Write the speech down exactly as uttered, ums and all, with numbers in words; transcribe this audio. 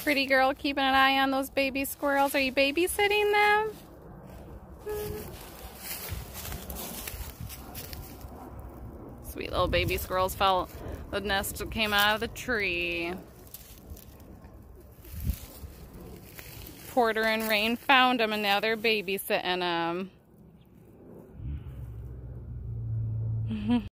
Pretty girl keeping an eye on those baby squirrels. Are you babysitting them? Sweet little baby squirrels fell. The nest came out of the tree. Porter and Rain found them and now they're babysitting them.